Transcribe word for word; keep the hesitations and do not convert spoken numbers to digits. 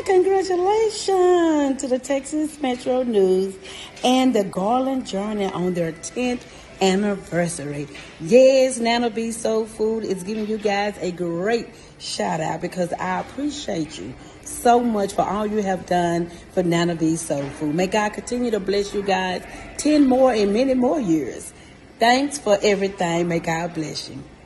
Congratulations to the Texas Metro News and the Garland Journal on their tenth anniversary. Yes, Nana B Soul Food is giving you guys a great shout out because I appreciate you so much for all you have done for Nana B Soul Food. May God continue to bless you guys ten more and many more years. Thanks for everything. May God bless you.